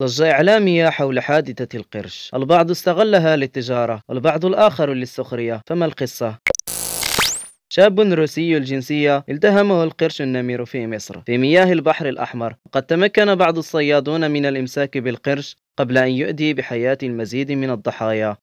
ضجة إعلامية حول حادثة القرش، البعض استغلها للتجارة والبعض الآخر للسخرية، فما القصة؟ شاب روسي الجنسية التهمه القرش النمر في مصر في مياه البحر الأحمر، وقد تمكن بعض الصيادون من الإمساك بالقرش قبل أن يؤدي بحياة المزيد من الضحايا.